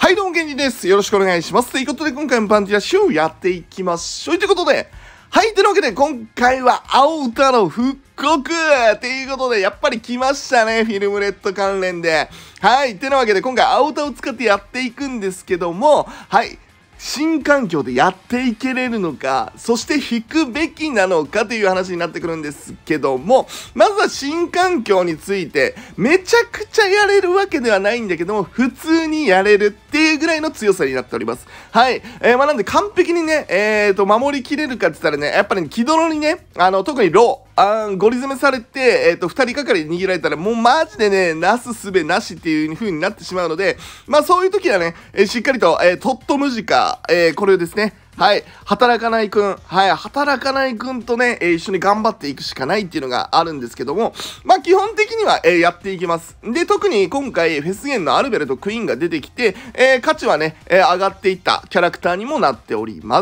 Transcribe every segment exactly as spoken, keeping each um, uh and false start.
はい、どうも、ケンジです。よろしくお願いします。ということで、今回もパンティラシューやっていきましょう。ということで、はい、というわけで、今回は、青歌の復刻ということで、やっぱり来ましたね、フィルムレッド関連で。はい、というわけで、今回、青歌を使ってやっていくんですけども、はい、新環境でやっていけれるのか、そして引くべきなのかという話になってくるんですけども、まずは新環境について、めちゃくちゃやれるわけではないんだけども、普通にやれるっていうぐらいの強さになっております。はい。えー、まあなんで完璧にね、えーと、守りきれるかって言ったらね、やっぱり、ね、気泥にね、あの、特にロー、あーゴリ詰めされて、えっと、二人がかりで握られたら、もうマジでね、なすすべなしっていう風になってしまうので、まあそういう時はね、えー、しっかりと、えー、トットムジカ、えー、これですね、はい、働かないくん、はい、働かないくんとね、えー、一緒に頑張っていくしかないっていうのがあるんですけども、まあ基本的には、えー、やっていきます。で、特に今回、フェスゲンのアルベルとクイーンが出てきて、えー、価値はね、えー、上がっていったキャラクターにもなっております。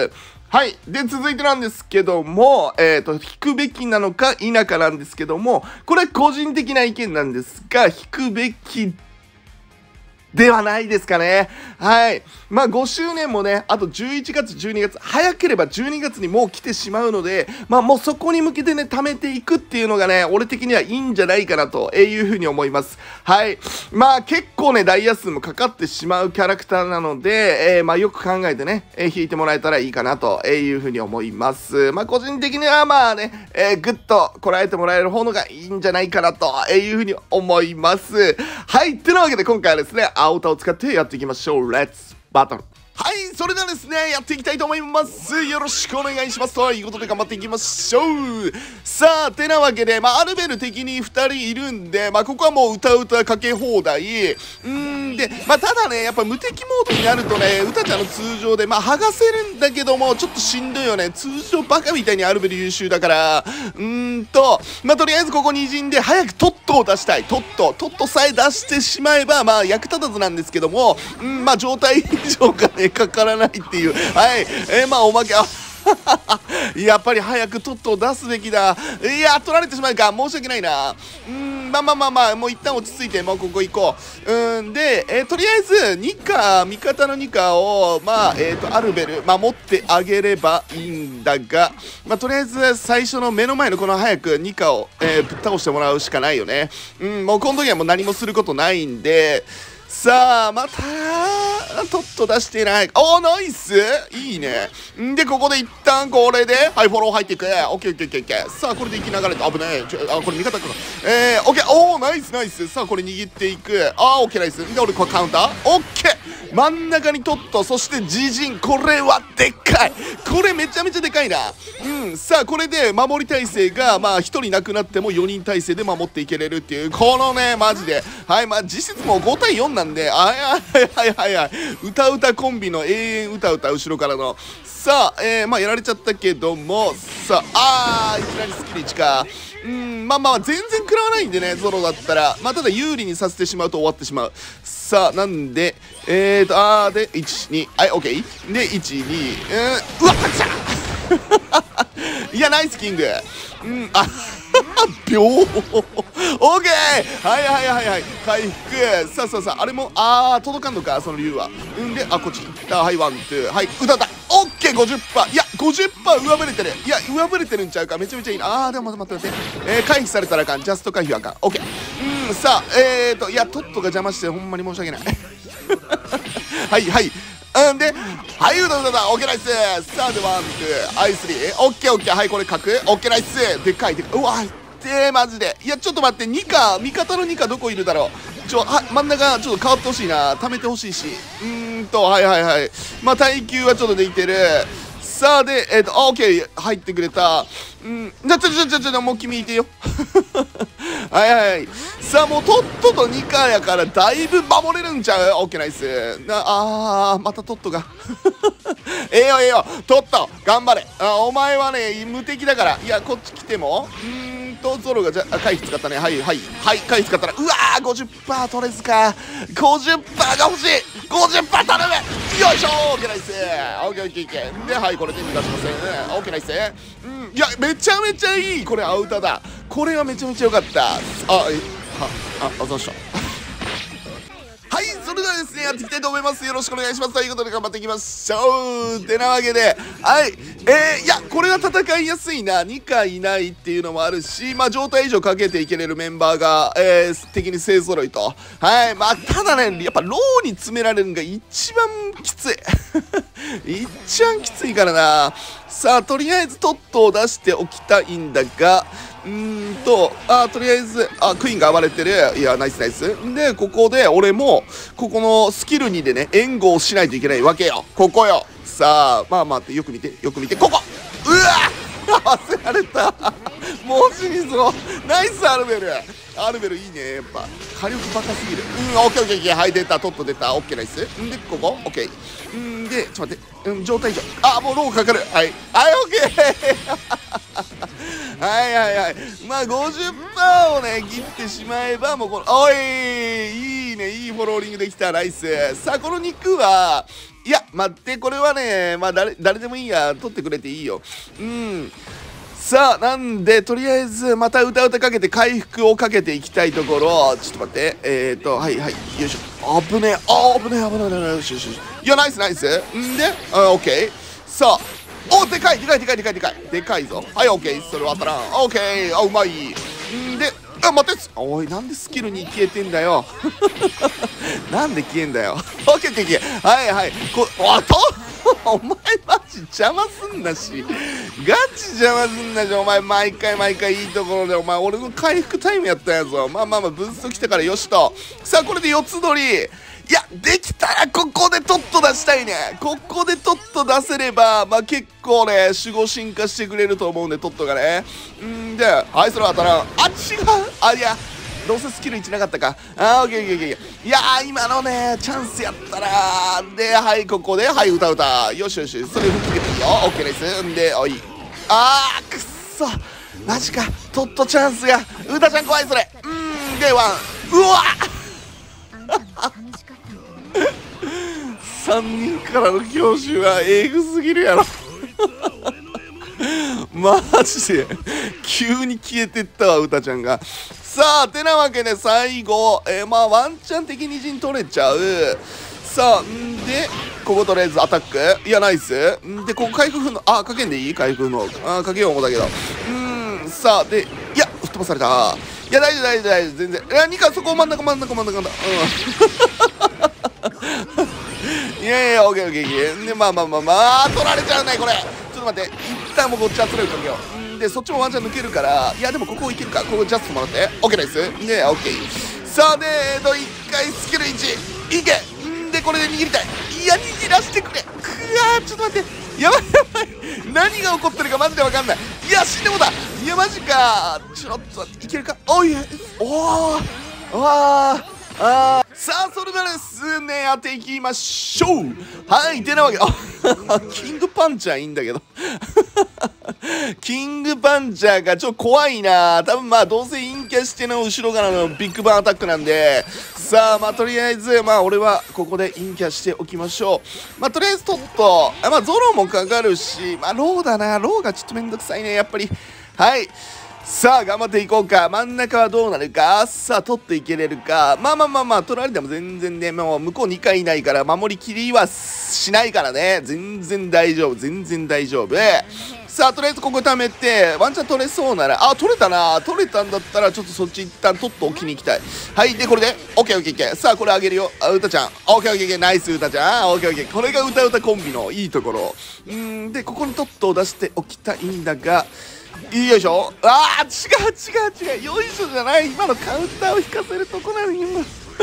はい。で、続いてなんですけども、えっと、引くべきなのか否かなんですけども、これ個人的な意見なんですが、引くべきではないですかね。はい。まあごしゅうねんもね、あとじゅういちがつ、じゅうにがつ、早ければじゅうにがつにもう来てしまうので、まあもうそこに向けてね、貯めていくっていうのがね、俺的にはいいんじゃないかなというふうに思います。はい。まあ結構ね、ダイヤ数もかかってしまうキャラクターなので、えー、まあよく考えてね、えー、引いてもらえたらいいかなというふうに思います。まあ個人的にはまあね、えー、ぐっとこらえてもらえる方のがいいんじゃないかなというふうに思います。はい。ってなわけで今回はですね、青歌を使ってやっていきましょう。レッツバトル。はい、それではですね、やっていきたいと思います。よろしくお願いします。ということで頑張っていきましょう。さあ、てなわけで、まあ、アルベル敵にふたりいるんで、まあ、ここはもう歌歌かけ放題。うーんで、まあ、ただね、やっぱ無敵モードになるとね、歌ちゃんの通常で、まあ、剥がせるんだけども、ちょっとしんどいよね。通常バカみたいにアルベル優秀だから、うーんと、まあ、とりあえずここに陣で、早くトットを出したい。トット。トットさえ出してしまえば、まあ、役立たずなんですけども、うん、まあ、状態以上がね、かからないっていう。はい。えー、まあ、おまけ、あやっぱり早くトットを出すべきだ。いや、取られてしまうか。申し訳ないな。うーん、まあまあまあまあ、もう一旦落ち着いて、もうここ行こう。うーん、で、えー、とりあえず、ニカ、味方のニカを、まあ、えっ、ー、と、アルベル、守ってあげればいいんだが、まあ、とりあえず、最初の目の前のこの早くニカを、えー、ぶっ倒してもらうしかないよね。うん、もうこの時はもう何もすることないんで、さあ、また、トット出してない。おー、ナイスいいね。んで、ここで一旦これで、はい、フォロー入っていく。オッケーオッケーオッケーオッケー。さあ、これで生き流れて、危ない。ちょあ、これ味方か。えー、オッケー。おー、ナイスナイス。さあ、これ握っていく。あー、オッケーナイス。で、俺、これカウンターオッケー。真ん中にトット、そして自陣。これはでっかい。これめちゃめちゃでかいな。うん。さあ、これで守り体制が、まあ、ひとりなくなってもよにん体制で守っていけれるっていう、このね、マジで。はい、まあ、実質もうごたいよんなんで、はいはいはいはいはい。歌歌コンビの永遠歌歌、後ろからの。さあ、えー、まあ、やられちゃったけども、さあ、あー、いきなりスキルいちか。うん、まあまあ、全然食らわないんでね、ゾロだったら。まあ、ただ有利にさせてしまうと終わってしまう。さあ、なんで、えーと、あーで、いち、に、はい、オッケー。で、いち、に、うん、うわっ、来たいや、ナイスキング。うん、あ秒オーケーはいはいはいはい回復さあさあさああれもあー届かんのかその理由はんであこっち行ったはいワンツーはい歌ったオッケー ごじゅっパーセント いや ごじゅっパーセント 上振れてるいや上振れてるんちゃうかめちゃめちゃいいなあーでも待って待って待ってえー、回避されたらあかんジャスト回避はあかんオッケーうんさあえーといやトットが邪魔してほんまに申し訳ないはいはいうんで、はい、うだうだだ、オッケーナイスさあで、ワン、ツー、アイスリー、オッケーオッケー、はい、これ角、オッケーナイスでかい、でかい、うわ、でマジで。いや、ちょっと待って、ニカ、味方のニカどこいるだろうちょ、は、真ん中、ちょっと変わってほしいな、貯めてほしいし。うーんと、はいはいはい。まあ、耐久はちょっとできてる。さあ、で、えっ、ー、と、あ、オッケー、入ってくれた。うん、じゃ、ちょちょちょちょ、もう君いてよ。はいはい。さあ、もうトットとニカやからだいぶ守れるんちゃうオッケーナイス。な、あー、またトットが。ええよええよ、トット、頑張れ。あ、お前はね、無敵だから。いや、こっち来ても、うーんと、ゾロがじゃ、あ、回避使ったね。はいはい。はい、回避使ったら、うわー、ごじゅっパーセント 取れずか。ごじゅっパーセント が欲しい。ごじゅっパーセント 頼む。よいしょー、オッケーナイス。オッケーオッケーオッケー。で、はい、これで逃がしません。オッケーナイス。うん、いや、めちゃめちゃいい。これ、アウターだ。これはめちゃめちゃ良かった。あ、え、は、あ、あざした。はい、それではですね、やっていきたいと思います。よろしくお願いします。ということで頑張っていきましょう。てなわけで、はい。えー、いや、これは戦いやすいな。にかいいないっていうのもあるし、まあ、状態以上かけていけれるメンバーが、えー、敵に勢揃いと。はい。まあ、ただね、やっぱローに詰められるのが一番きつい。一番きついからな。さあ、とりあえずトットを出しておきたいんだが、うーんと、あ、とりあえず、あ、クイーンが暴れてる。いや、ナイスナイス。で、ここで、俺も、ここのスキルにでね、援護をしないといけないわけよ。ここよ。さあ、まあ待って、よく見て、よく見て、ここうわ忘れられたもう死にそう。ナイス、アルベル。アルベルいいね、やっぱ。火力バカすぎる。うん、オッケーオッケーオッケー。はい、出た、トット出た。オッケーナイス。んで、ここオッケー。んで、ちょっと待って。うん、状態以上。あ、もうローかかる。はい。はい、オッケーはいはいはい。まあ ごじゅっパーセント をね、切ってしまえば、もうこの、おいいいね、いいフォローリングできた。ナイス。さあ、この肉は、いや、待って、これはね、まあ誰、誰でもいいや。取ってくれていいよ。うん。さあ、なんで、とりあえず、また歌歌かけて回復をかけていきたいところ。ちょっと待って。えーと、はいはい。よいしょ。危ねえ。あ、危ねえ、危ねえ、危ねえ。よしよしよし。いや、ナイスナイス。んで、あ、オッケー。さあ、お、でかいでかいでかいでかいでかいでかいぞ。はい、オッケー。それは当たらん。オッケー。あ、うまい。んで、あ、待って。おい、なんでスキルに消えてんだよ。なんで消えんだよ。オッケーオッケーオッケー。はいはい。こ、あとお前マジ邪魔すんなし。ガチ邪魔すんなし。お前毎回毎回いいところで、お前俺の回復タイムやったんやぞ。まあまあまあ、ブースト来たからよしと。さあ、これでよっつ取り。いや、できたらここでトット出したいね。ここでトット出せれば、まあ結構ね、守護進化してくれると思うんで、トットがね。んで、はい、それは当たらん。あ、違う。あ、いや、どうせスキルいちなかったか。あー、オッケーオッケーオッケー。いやー、今のね、チャンスやったらー。で、はい、ここで、はい、歌歌。よしよし、それ吹っつけていいよ。オッケーです。んで、おい。あー、くっそ。マジか。トットチャンスが。歌ちゃん怖い、それ。うーん、で、ワン。うわっさんにんからの教習はえぐすぎるやろマジで急に消えてったわ、うたちゃんが。さあ、てなわけで最後、えー、まあワンチャン的に陣取れちゃう。さあ、んで、こことりあえずアタック。いや、ナイス。んで、ここ回復の、あ、かけんでいい回復の。あ、かけよう思ったけど。うーん、さあ、で、いや、吹っ飛ばされた。いや、大丈夫、大丈夫、大丈夫、全然。いや、にか、そこ真ん中、真ん中、真ん中、真ん中。うん。いやいや、オッケー、オッケー、オッケー。で、まあまあまあまあ、取られちゃうね、これ。ちょっと待って、一旦もうこっち圧力かけよう。んで、そっちもワンチャン抜けるから、いや、でもここいけるか。ここジャストもらって。オッケーです。で、オッケー。さあ、で、えっと、一回スキルいち。いけ。んで、これで握りたい。いや、握らしてくれ。くわー、ちょっと待って。やばいやばい。何が起こってるかマジでわかんない。いや、死んでもだ。いや、マジか。ちょっと待って、いけるか。おい、おー。あー。あーさあ、それではですね、やっていきましょう。はい、てなわけ、あキングパンチャーいいんだけど。キングパンチャーがちょっと怖いな。多分まあ、どうせ陰キャしての後ろからのビッグバンアタックなんで、さあ、まあ、とりあえず、まあ、俺はここで陰キャしておきましょう。まあ、とりあえずトット、あまあ、ゾロもかかるし、まあ、ローだな。ローがちょっとめんどくさいね、やっぱり。はい。さあ頑張っていこうか。真ん中はどうなるか。さあ取っていけれるか。まあまあまあまあ取られても全然ね、もう向こうにかいいないから守りきりはしないからね。全然大丈夫、全然大丈夫。さあとりあえずここ貯めてワンチャン取れそうなら、あ取れたな。取れたんだったらちょっとそっち一旦取っておきに行きたい。はい、でこれで オーケーオーケーオーケー。さあこれあげるよ。あ、うたちゃん オーケーオーケーオーケー。ナイスうたちゃん。オーケーオーケー。これがうたうたコンビのいいところ。うんでここにトットを出しておきたいんだが、よいしょ。あー違う違う違う。よいしょじゃない。今のカウンターを引かせるとこなの今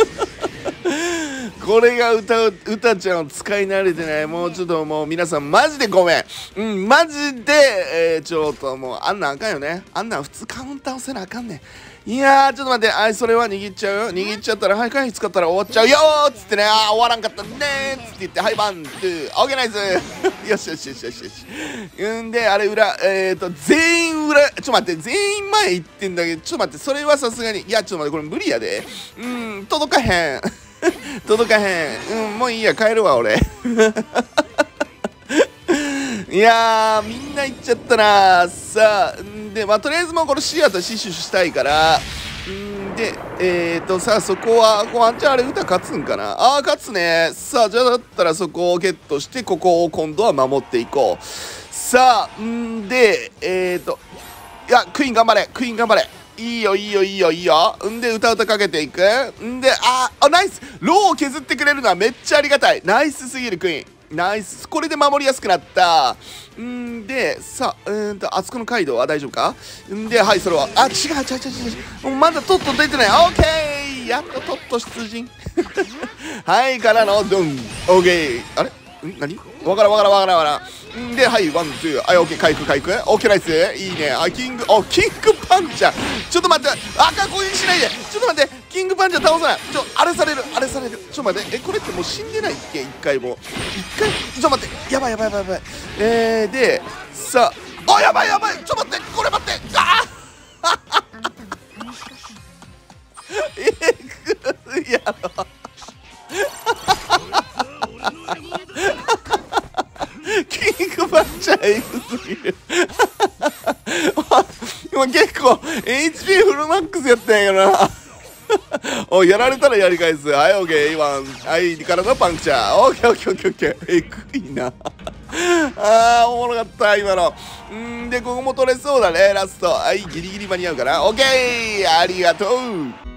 これが歌う歌ちゃんを使い慣れてない。もうちょっともう皆さんマジでごめん。うんマジで、えー、ちょっともうあんなんあかんよね。あんなん普通カウンター押せなあかんねん。いやーちょっと待って、あいそれは握っちゃうよ。握っちゃったらはい回避使ったら終わっちゃうよーっつってね。あー終わらんかったねーっつって言ってはいバントゥーオーケーナイスよしよしよしよしよし。うんであれ裏えっ、ー、と全員裏ちょっと待って全員前行ってんだけど、ちょっと待ってそれはさすがにいやちょっと待ってこれ無理やで。うん届かへん届かへん。うんもういいや帰るわ俺いやーみんな行っちゃったな。さあんでまあとりあえずもうこれシアと死守したいから、んで、えーと、さあ、そこは、ワンチャンあれ、歌勝つんかな。ああ、勝つね。さあ、じゃあ、だったらそこをゲットして、ここを今度は守っていこう。さあ、んで、えーと、いや、クイーン頑張れ、クイーン頑張れ。いいよ、いいよ、いいよ、いいよ。んで、歌歌かけていく。んで、あー、あ、ナイス。ローを削ってくれるのはめっちゃありがたい。ナイスすぎる、クイーン。ナイス。これで守りやすくなった。んで、さあ、うーんと、あそこのカイドウは大丈夫か。んで、はい、それは。あ、違う、違う、違う、違う。まだトット出てない。オッケー。やっとトット出陣。はい、からの、ドン。オッケー。あれん何わからんわからんわからんわからん。んで、はい、ワン、ツー。はい、オッケー、回復、回復。オッケー、ナイス。いいね。あ、キング、お、キングパンチャー。ちょっと待って。あかん、攻撃しないで。ちょっと待って。キングパンチャー倒さない。ちょ、あれされる、あれされる。ちょっと待って。え、これってもう死んでないっけ一回も。一回、ちょっと待って。やばいやばいやばいやばい。えー、で、さあ、あ、やばいやばい。ちょっと待って。これ待って。ああえぐいやろ。キングパンチャーエグすぎる。今結構 エイチピー フルマックスやったんやけどな。おい、やられたらやり返す。はい、オッケー、ワン。はい、からのパンクチャー。オッケー、オッケー、オッケー、オッケー。えぐいな。あー、おもろかった、今の。んーで、ここも取れそうだね、ラスト。はい、ギリギリ間に合うかな。オッケー、ありがとう。